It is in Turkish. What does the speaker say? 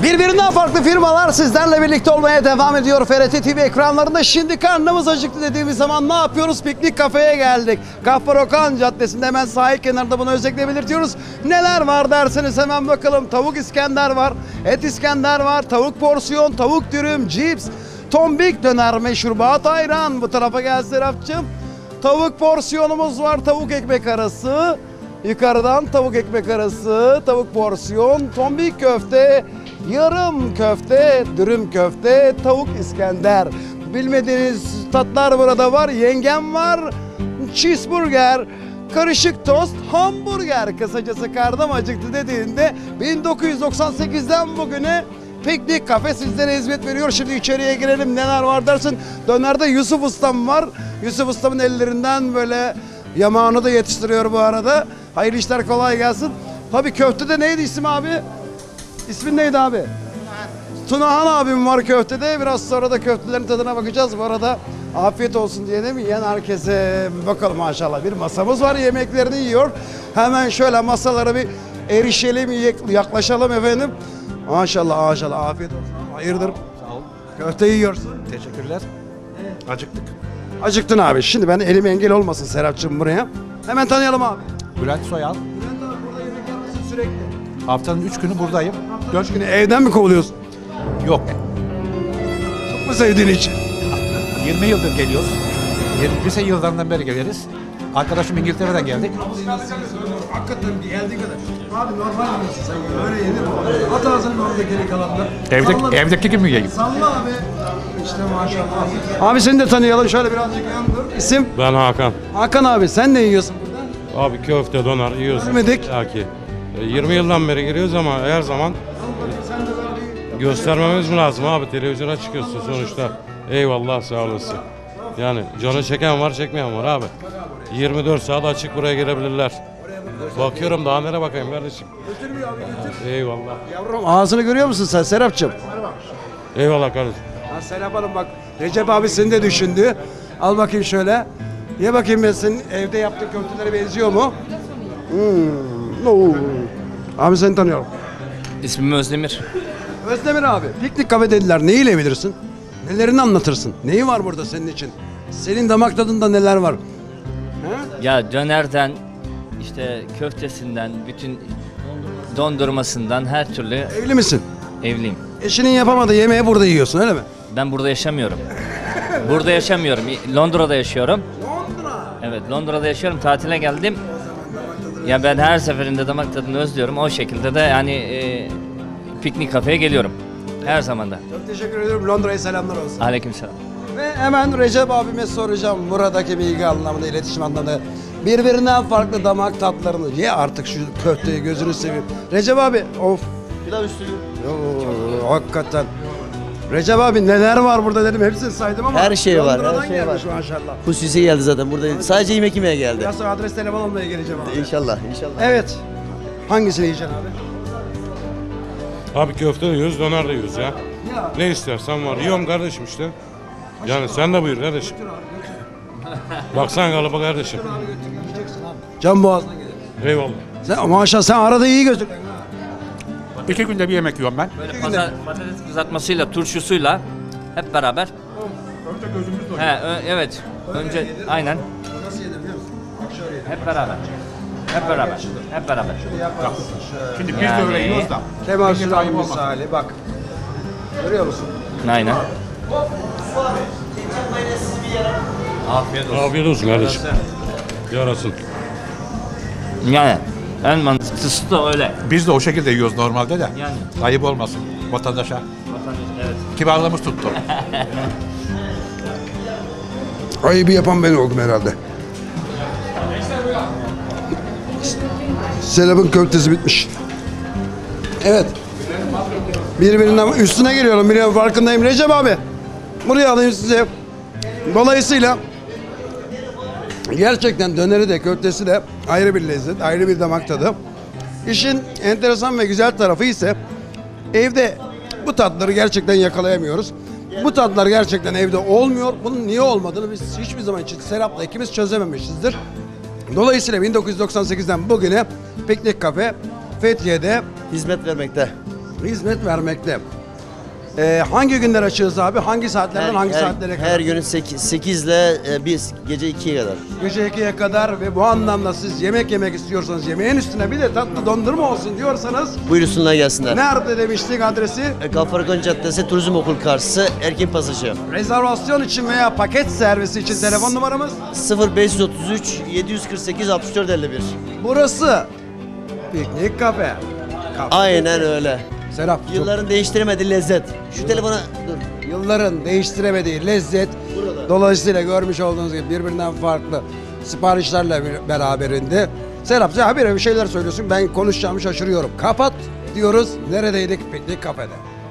Birbirinden farklı firmalar sizlerle birlikte olmaya devam ediyor. FRT TV ekranlarında şimdi karnımız acıktı dediğimiz zaman ne yapıyoruz? Piknik kafeye geldik. Gaffar Okan Caddesi'nde hemen sahil kenarında bunu özellikle belirtiyoruz. Neler var derseniz hemen bakalım. Tavuk İskender var, et İskender var, tavuk porsiyon, tavuk dürüm, cips, tombik döner, meşrubat ayran. Bu tarafa gel Serapcığım. Tavuk porsiyonumuz var, tavuk ekmek arası. Yukarıdan tavuk ekmek arası, tavuk porsiyon, tombik köfte, yarım köfte, dürüm köfte, tavuk İskender. Bilmediğiniz tatlar burada var. Yengem var, cheeseburger, karışık tost, hamburger. Kısacası karnım acıktı dediğinde 1998'den bugüne Piknik Kafe sizlere hizmet veriyor. Şimdi içeriye girelim, neler var dersin. Dönerde Yusuf Ustam var. Yusuf Ustam'ın ellerinden böyle yamağını da yetiştiriyor bu arada. Hayırlı işler, kolay gelsin. Tabii köftede neydi isim abi? İsmin neydi abi? Tunahan abim var köftede. Biraz sonra da köftelerin tadına bakacağız. Bu arada afiyet olsun diyelim. Yiyen herkese bakalım maşallah. Bir masamız var, yemeklerini yiyor. Hemen şöyle masalara bir erişelim, yaklaşalım efendim. Maşallah maşallah, afiyet olsun. Hayırdır? Sağ ol. Köfte yiyorsun. Teşekkürler. Acıktık. Acıktın abi. Şimdi ben elim engel olmasın Serapcığım buraya. Hemen tanıyalım abi. Bülent Soyal. Bülent abi, burada yemek yer misin sürekli? Haftanın 3 günü buradayım. 4 Günü evden mi kovuluyorsun? yok. Çok mu sevdiğin için? 20 yıldır geliyoruz. Lise yıllarından beri geliriz. Arkadaşım İngiltere'den geldik. Hakikaten bir geldiği kadar. Abi normal yiyorsun sen. Öyle yenir mi? At ağzının orada geri kalanlar. Evdeki gibi yiyeyim. Salla abi. İşte maşallah. Abi seni de tanıyalım. Şöyle birazcık yan dur. İsim? Ben Hakan. Hakan abi, sen ne yiyorsun burada? Abi köfte, donar yiyoruz. Görmedik. Belki. 20 yıldan beri giriyoruz ama her zaman göstermemiz mi lazım abi? Televizyona çıkıyorsun sonuçta. Eyvallah, sağ olasın. Yani canı çeken var, çekmeyen var abi. 24 saat açık, buraya gelebilirler. Bakıyorum, daha nereye bakayım kardeşim? Eyvallah. Yavrum, ağzını görüyor musun sen Serapcığım? Eyvallah kardeşim. Ha, Serap Hanım bak, Recep abi seni de düşündü. Al bakayım şöyle. Ye bakayım, ben senin evde yaptığın köftelere benziyor mu? Oo. Abi seni tanıyorum. İsmim Özdemir. Özdemir abi, piknik kafe dediler. Neyle bilirsin? Nelerini anlatırsın? Neyi var burada senin için? Senin damak tadında neler var? Ya dönerden, işte köftesinden, bütün dondurmasından her türlü Evli misin? evliyim. Eşinin yapamadığı yemeği burada yiyorsun, öyle mi? Ben burada yaşamıyorum. Burada yaşamıyorum. Londra'da yaşıyorum. Londra. Evet, Londra'da yaşıyorum. Tatile geldim. Ya ben her seferinde damak tadını özlüyorum. O şekilde de yani piknik kafeye geliyorum. Her zaman da. Çok teşekkür ediyorum. Londra'ya selamlar olsun. Aleykümselam. Ve hemen Recep abime soracağım buradaki bilgi anlamında, iletişim anlamında. Birbirinden farklı damak tatlarını. Ye artık şu köfteyi, gözünü seveyim. Recep abi, of. Pilav üstü. Hakikaten. Recep abi, neler var burada dedim, hepsini saydım ama. Her şey var, Londra'dan her şey gelmiş var. maşallah. Hususi geldi zaten burada. Sadece yemek yemeye geldi. Biraz sonra adres telefon almaya geleceğim abi. İnşallah, inşallah. Evet. Hangisini yiyeceksin abi? Abi köfte de yiyoruz, donar da yiyoruz ya. Ya. Ne istersen var. Yiyorum kardeşim işte. Yani sen de buyur kardeşim. Baksana kalıba kardeşim. Can boğazına gelir. Eyvallah. Sen maşallah, sen arada iyi gözüküyorsun. 2 günde bir yemek yiyorum ben. Böyle patates kızartmasıyla, turşusuyla hep beraber. Evet. Önce aynen. Nasıl yedim biliyor musun? Bak şöyle yedim. Hep beraber. Hep beraber. Hep beraber. Şimdi biz Yani- de öyle yiyoruz da. Kemal Millet Sunal ayıp olmaz. misali bak. Görüyor musun? Aynen. Afiyet olsun. Afiyet olsun kardeşim. Yarasın. Yani en mantıklısı da öyle. Biz de o şekilde yiyoruz normalde de. Yani. Ayıp olmasın vatandaşa. Evet. Kibarlığımız tuttu. Ayıbı yapan ben oldum herhalde. Serap'ın köftesi bitmiş. Evet. Birbirinden üstüne geliyorum, biliyorum, farkındayım. Recep abi, buraya alayım size. Dolayısıyla gerçekten döneri de köftesi de ayrı bir lezzet, ayrı bir damak tadı. İşin enteresan ve güzel tarafı ise evde bu tatları gerçekten yakalayamıyoruz. Bu tatlar gerçekten evde olmuyor. Bunun niye olmadığını biz hiçbir zaman için Serap'la ikimiz çözememişizdir. Dolayısıyla 1998'den bugüne Piknik Kafe Fethiye'de Hizmet vermekte. hizmet vermekte. Hangi günler açığız abi? Hangi saatlerden hangi saatlere kadar? Her günün 8 ile biz gece 2'ye kadar. Gece 2'ye kadar ve bu anlamda siz yemek yemek istiyorsanız yemeğin üstüne bir de tatlı dondurma olsun diyorsanız Buyursunlar gelsinler. nerede demiştik adresi? Gaffar Caddesi Turizm Okul karşısı Erkin Pasajı. Rezervasyon için veya paket servisi için telefon numaramız. 0533 748 64 51. Burası Piknik Kafe. Aynen öyle. Serap, çok- Yılların değiştiremediği lezzet. Şu telefona dur. yılların değiştiremediği lezzet dolayısıyla görmüş olduğunuz gibi birbirinden farklı siparişlerle beraberinde. Serap sen habire bir şeyler söylüyorsun, ben konuşacağımı şaşırıyorum. Kapat diyoruz, neredeydik? Piknik Kafede.